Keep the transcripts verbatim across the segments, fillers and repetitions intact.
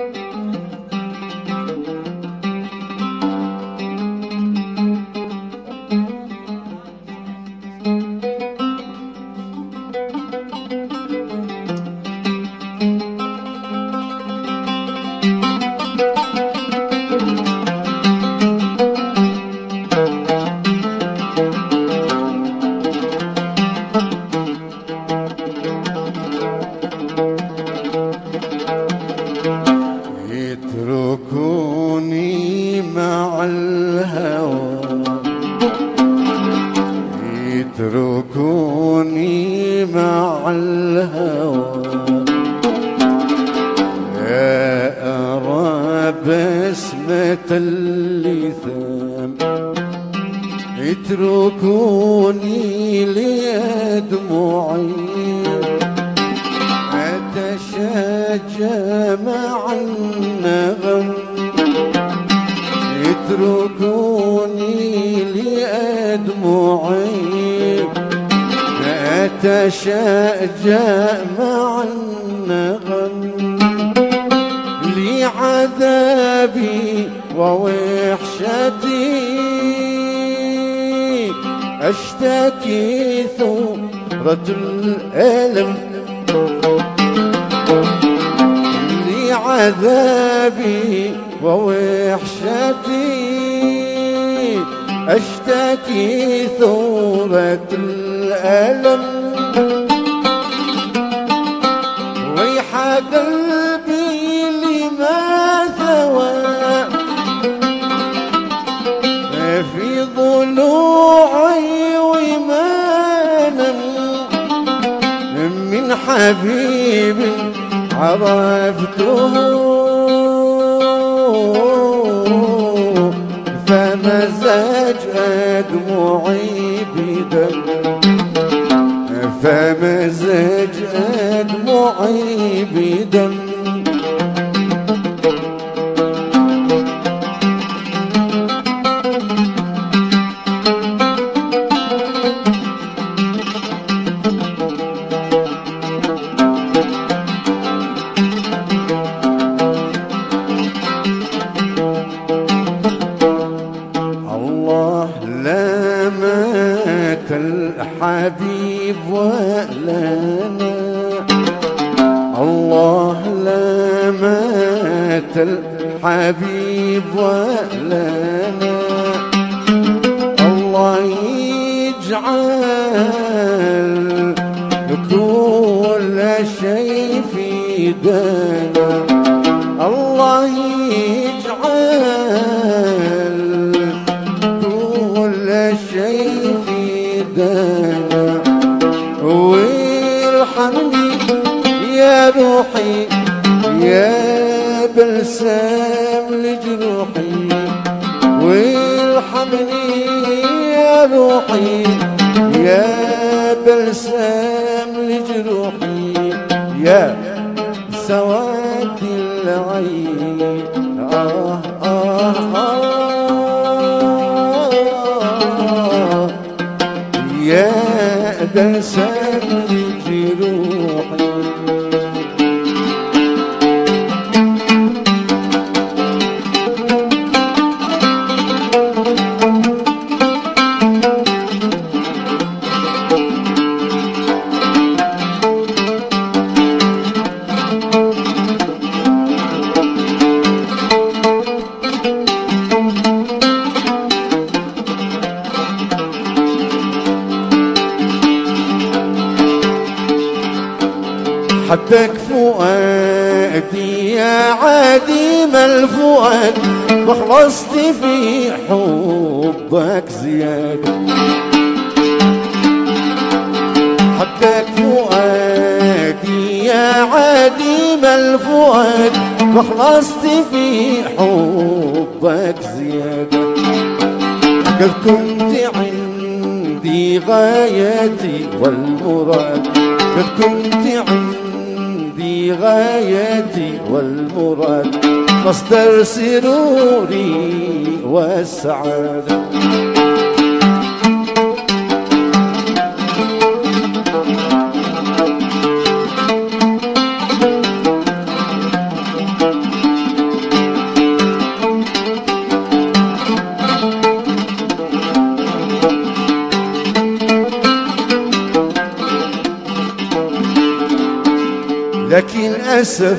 يتركوني مع الهوى، يتركوني مع الهوى، يا أرى بسمة اللثام، يتركوني لأدمعي أتشاجى مع النغم، يتركوني لأدمعي أتشاجى مع النغم، لعذابي ووحشتي أشتكي ثورة الألم، لعذابي ووحشتي أشتكي ثورة الألم، ويح قلبي لما ثوى في ضلوعي وما نم من حبيب عرفته فمزج أدمعي بدم، فمزج أدمعي بدم. الحبيب ولنا الله لا مات الحبيب ولنا، الله يجعل كل شيء في دنا، الله يجعل كل شيء في دنا، وارحمني يا روحي يا بلسم لجروحي، وارحمني يا روحي يا بلسم لجروحي، يا سواد العين آه آه آه يا بلسم لجروحي. حبك فؤادي يا عديم الفؤاد، وخلصت في حبك زيادة، حبك فؤادي يا عديم الفؤاد، وخلصت في حبك زيادة، قد كنت عندي غايتي والمراد، قد كنت عندي غايتي والمراد، مصدر سروري والسعادة. أسف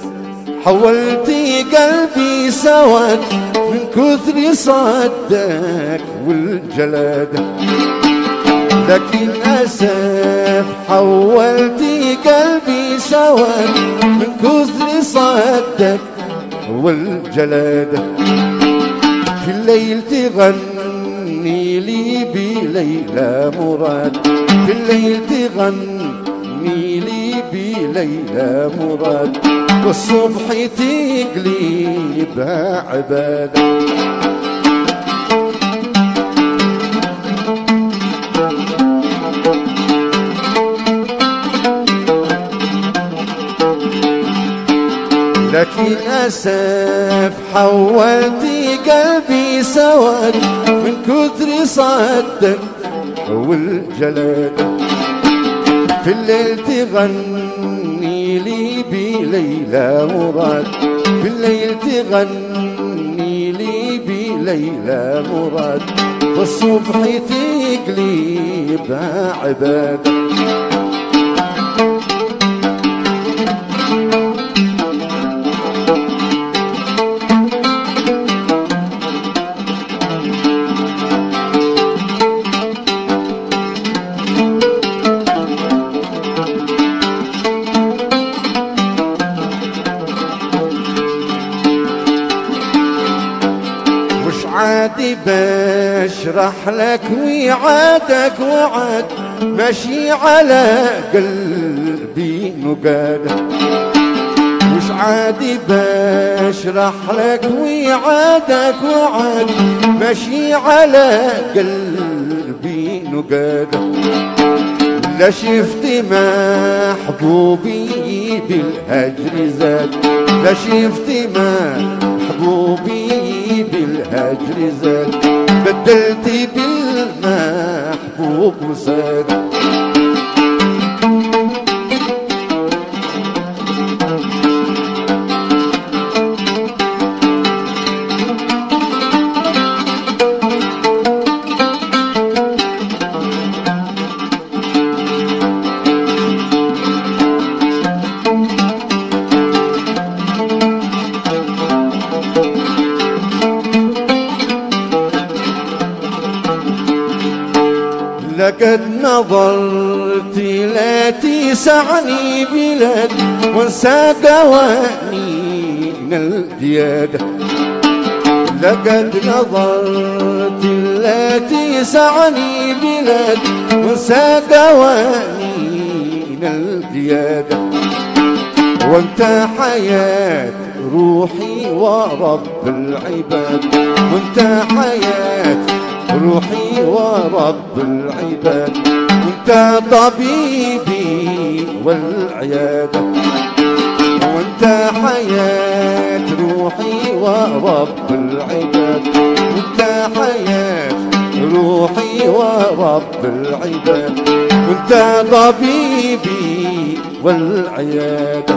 حولتي قلبي سواد من كثر صدك والجلاد. لكن أسف حولتي قلبي سواد من كثر صدك والجلاد. في الليل تغني لي بليلى مراد، في الليل تغني لي بليلى مراد، والصبح تقلبها عبادة. لكن أسف حولتي قلبي سواد من كثر صدك والجلاد. في الليل تغني لي بليلى مراد، في الليل تغني لي بليلى مراد، والصبح تقلبها عبادة. عادي بشرح لك وعادك وعد ماشي على قلبي نقاده. وش عادي بشرح لك وعادك وعد ماشي على قلبي نقاده. لا شفت محبوبي بالهجر زاد، لا شفت محبوبي بالهجر زاد، بدلتي بالمحبوب وزاد. لقد نظرت لا تسعني بلاد وانسى قوانين الديادة. لقد نظرت لا تسعني بلاد وانسى قوانين الديادة. وانت حياة روحي ورب العباد، وانت حياة روحي ورب العباد، وانت طبيبي والعيادة. وانت حياة روحي ورب العباد، وانت حياة روحي ورب العباد، وانت طبيبي والعيادة.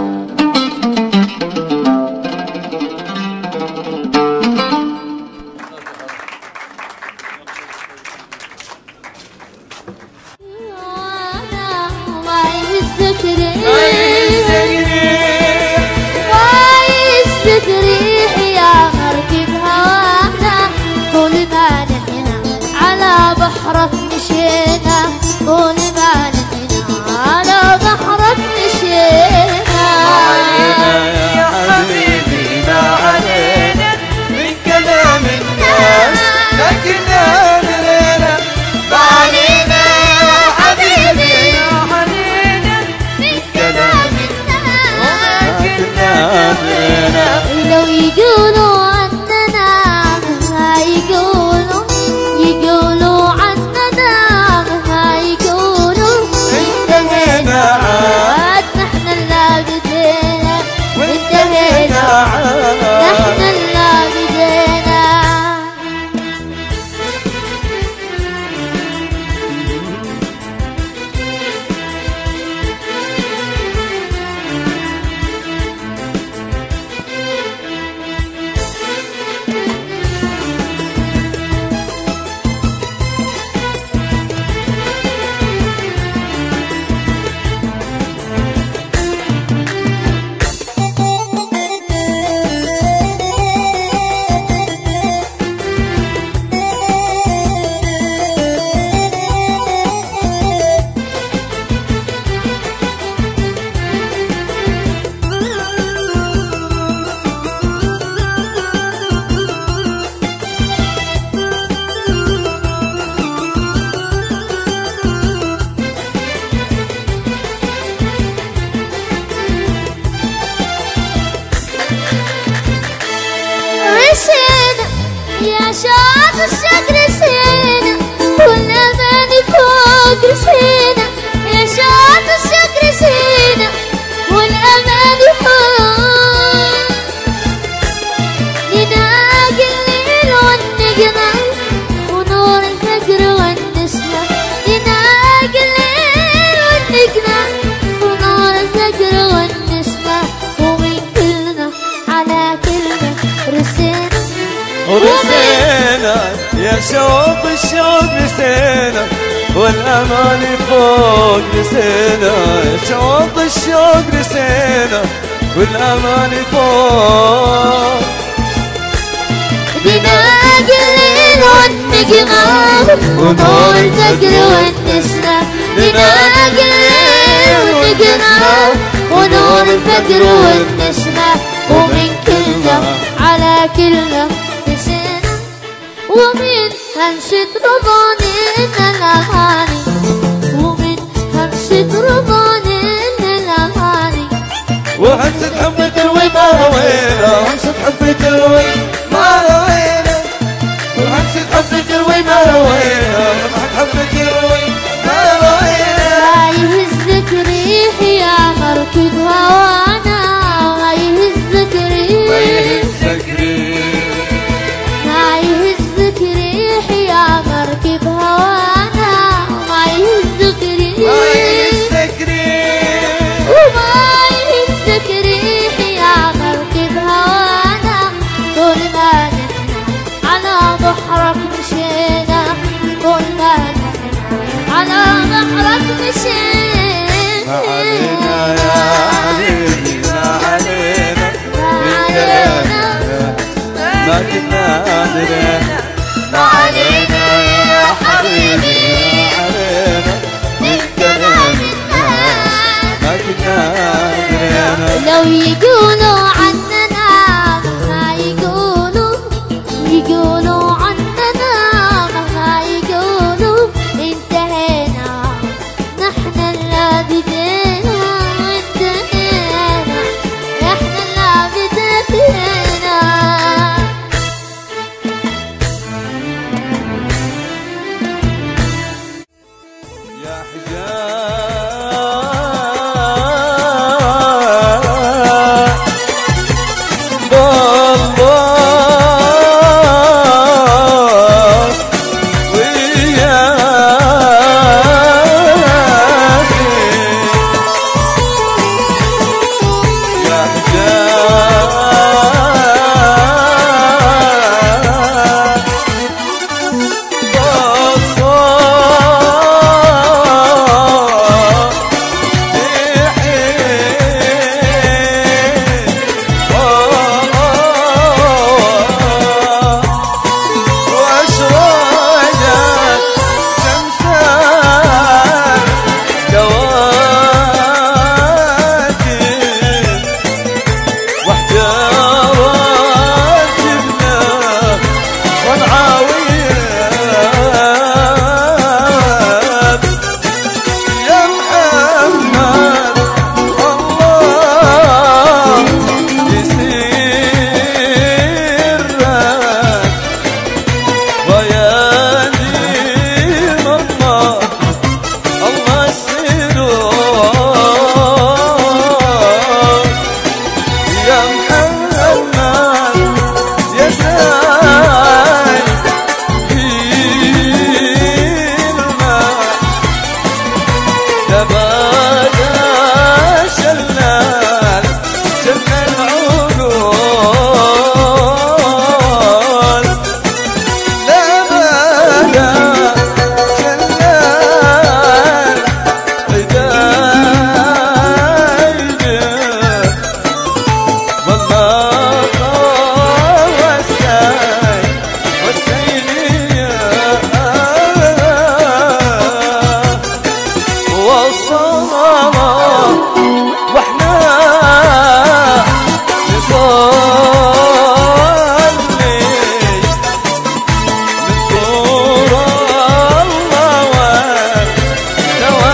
بحرك مشينا طول ما نحنا على بحرك مشينا. رسينا يا شاط الشوق رسينا والأمان فوق رسينا يا شاط الشوق رسينا والأمان فوق نناقي الليل والنجمة ونور الفجر والنسمة نناقي الليل والنجمة ونور الفجر والنسمة ومن كلنا على كلمة رسينا ورسينا يا شوق الشوق رسينا والأمان فوق رسينا يا شوق الشوق رسينا والأمان فوق بناقي الليل والنجمة ونور الفجر والنسمة بناقي الليل والنجمة ونور الفجر والنسمة ومن كلمة على كلمة رسينا ومن همسة رضانينا الأغاني ومن همسة رضانينا الأغاني وهمسة حب تروي ما روينا همسة حب تروي ما روينا وهمسة حب تروي ما روينا همسة حب تروي ما روينا يهزك ريحي يا مركب هوانا ما يهزك ما ريحي يهزك ريح ما يهزك ريحي يا مركب هوانا ما يهزك ما ريحي يهزك ريح وما يهزك ريحي يا مركب هوانا طول ما نحن على بحرك مشينا طول ما نحن على بحرك مشينا ما علينا يا حبيبي ما علينا ما كنا ندري ما علينا يا حبيبي ما علينا من كلام الناس ما كنا ندري لو يقولوا عننا مهما يقولوا يقولوا عننا مهما يقولوا انتهينا نحن اللي بدينا وانتهينا نحن اللي بدينا يا حجاب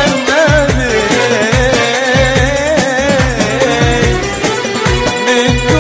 من